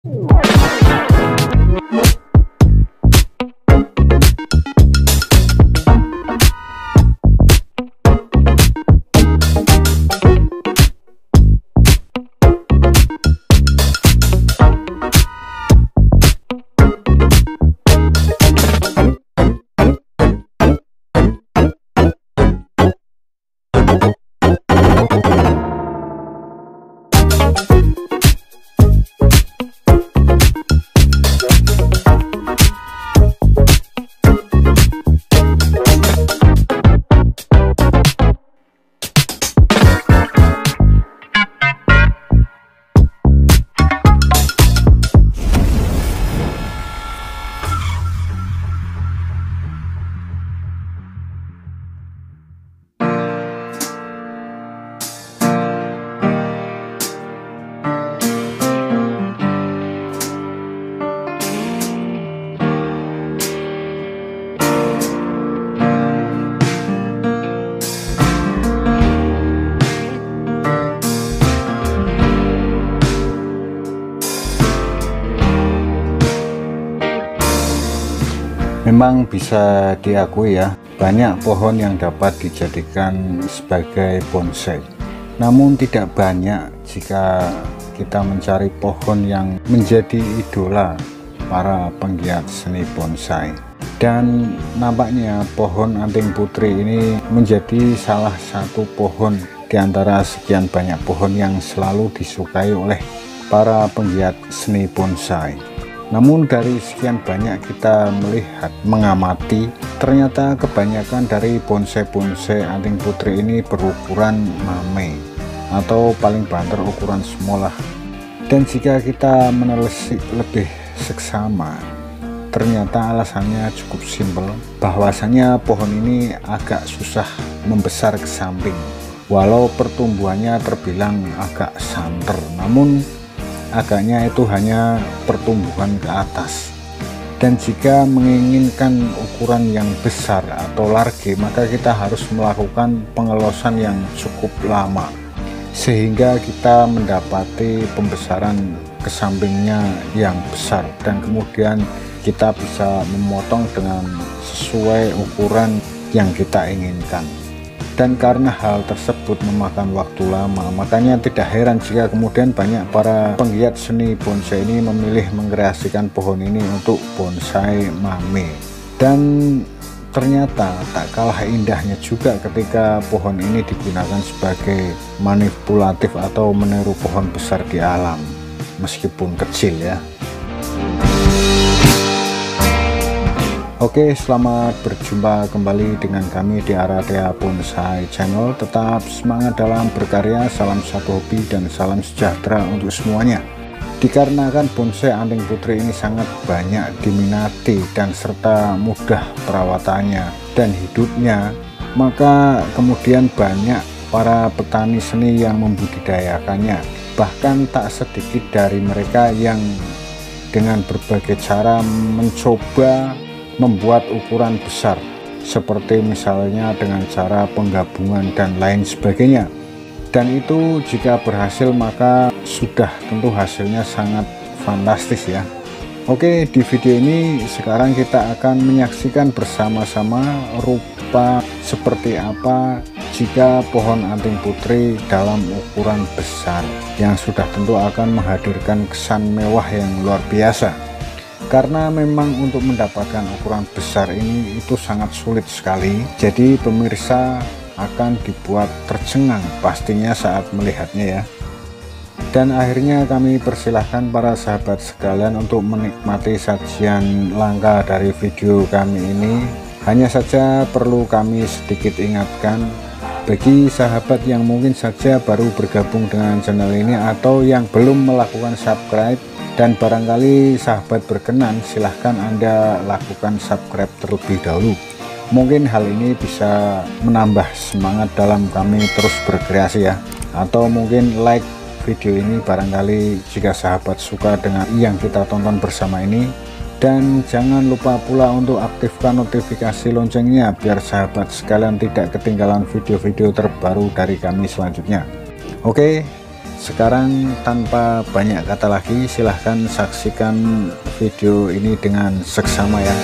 Memang bisa diakui ya, banyak pohon yang dapat dijadikan sebagai bonsai. Namun tidak banyak jika kita mencari pohon yang menjadi idola para penggiat seni bonsai. Dan nampaknya pohon anting putri ini menjadi salah satu pohon di antara sekian banyak pohon yang selalu disukai oleh para penggiat seni bonsai. Namun dari sekian banyak kita melihat, mengamati, ternyata kebanyakan dari bonsai-bonsai anting putri ini berukuran mame atau paling banter ukuran small lah. Dan jika kita menelisik lebih seksama, ternyata alasannya cukup simpel, bahwasanya pohon ini agak susah membesar ke samping. Walau pertumbuhannya terbilang agak santer, namun agaknya itu hanya pertumbuhan ke atas. Dan jika menginginkan ukuran yang besar atau large, maka kita harus melakukan pengelosan yang cukup lama sehingga kita mendapati pembesaran ke sampingnya yang besar, dan kemudian kita bisa memotong dengan sesuai ukuran yang kita inginkan. Dan karena hal tersebut memakan waktu lama, makanya tidak heran jika kemudian banyak para penggiat seni bonsai ini memilih mengkreasikan pohon ini untuk bonsai mame. Dan ternyata tak kalah indahnya juga ketika pohon ini digunakan sebagai manipulatif atau meniru pohon besar di alam, meskipun kecil ya. Oke, selamat berjumpa kembali dengan kami di Aradia Bonsai Channel. Tetap semangat dalam berkarya, salam satu hobi dan salam sejahtera untuk semuanya. Dikarenakan bonsai anting putri ini sangat banyak diminati dan serta mudah perawatannya dan hidupnya, maka kemudian banyak para petani seni yang membudidayakannya. Bahkan tak sedikit dari mereka yang dengan berbagai cara mencoba membuat ukuran besar, seperti misalnya dengan cara penggabungan dan lain sebagainya. Dan itu jika berhasil maka sudah tentu hasilnya sangat fantastis ya. Oke, di video ini sekarang kita akan menyaksikan bersama-sama rupa seperti apa jika pohon anting putri dalam ukuran besar, yang sudah tentu akan menghadirkan kesan mewah yang luar biasa. Karena memang untuk mendapatkan ukuran besar ini itu sangat sulit sekali, jadi pemirsa akan dibuat tercengang pastinya saat melihatnya ya. Dan akhirnya kami persilahkan para sahabat sekalian untuk menikmati sajian langka dari video kami ini. Hanya saja perlu kami sedikit ingatkan bagi sahabat yang mungkin saja baru bergabung dengan channel ini atau yang belum melakukan subscribe, dan barangkali sahabat berkenan, silahkan Anda lakukan subscribe terlebih dahulu. Mungkin hal ini bisa menambah semangat dalam kami terus berkreasi ya. Atau mungkin like video ini barangkali jika sahabat suka dengan yang kita tonton bersama ini. Dan jangan lupa pula untuk aktifkan notifikasi loncengnya biar sahabat sekalian tidak ketinggalan video-video terbaru dari kami selanjutnya. Oke, Sekarang tanpa banyak kata lagi, silahkan saksikan video ini dengan seksama ya.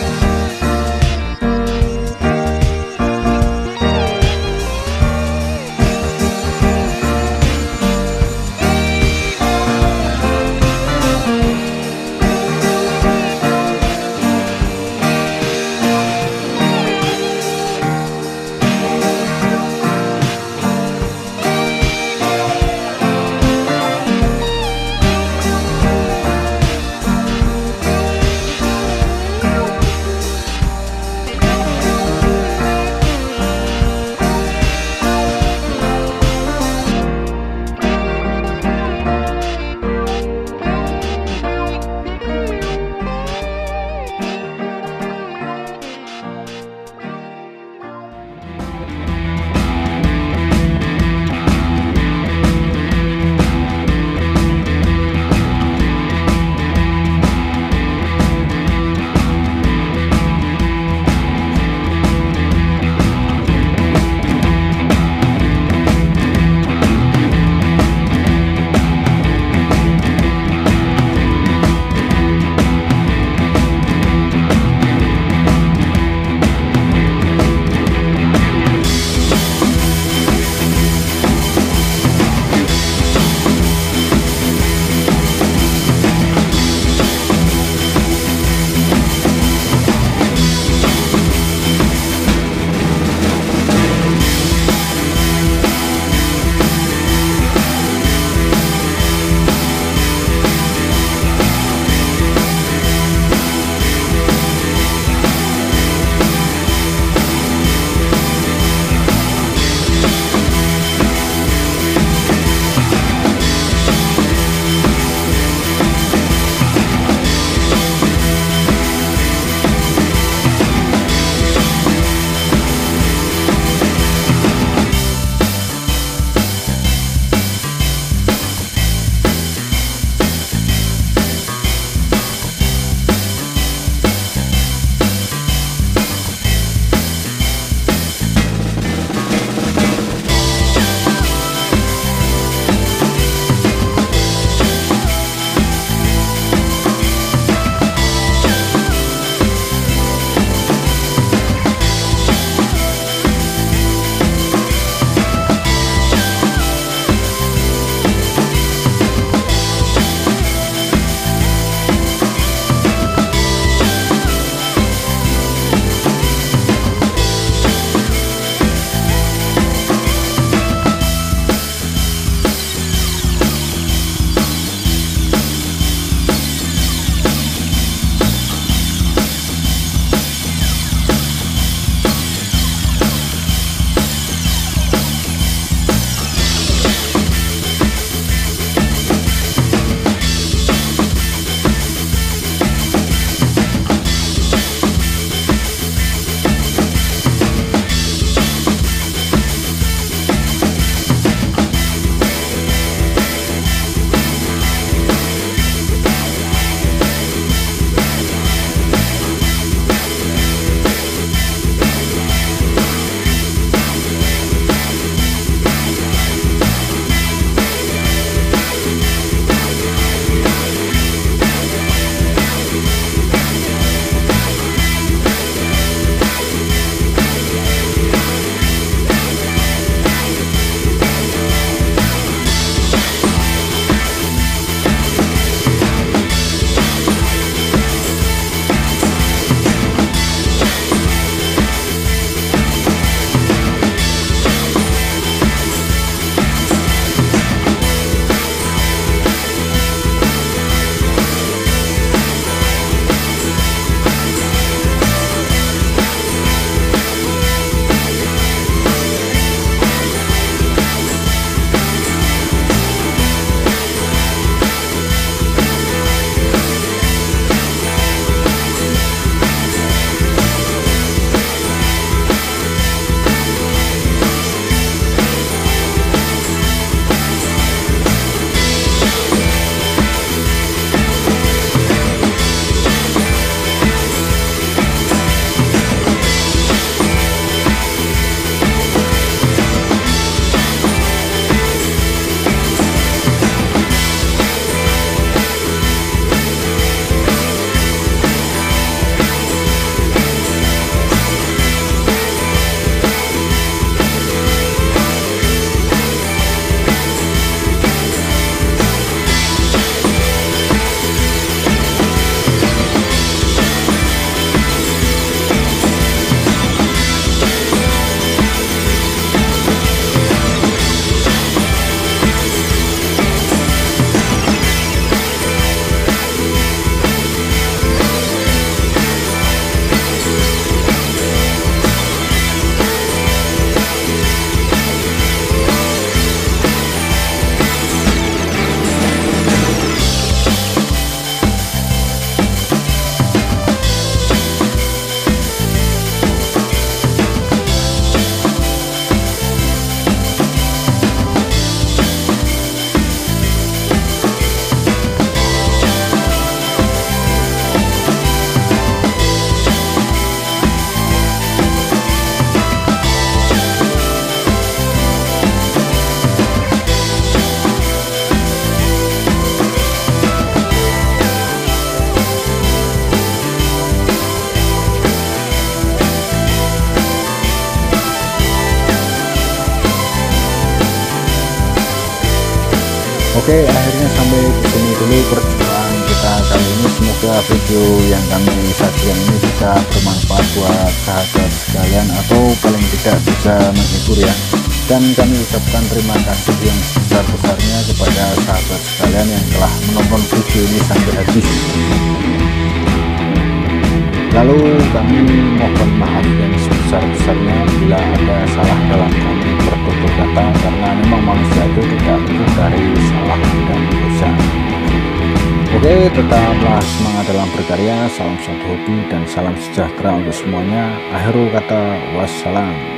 Oke, akhirnya sampai di sini dulu perjumpaan kita kali ini. Semoga video yang kami sajikan ini bisa bermanfaat buat sahabat sekalian, atau paling tidak bisa menghibur ya. Dan kami ucapkan terima kasih yang sebesar-besarnya kepada sahabat sekalian yang telah menonton video ini sampai habis. Lalu kami mohon maaf yang sebesar-besarnya bila ada salah dalam kami bertutur kata, karena memang manusia itu tidak luput dari salah dan dosa. Oke, tetaplah semangat dalam berkarya. Salam satu hobi dan salam sejahtera untuk semuanya. Akhirul kata, wassalam.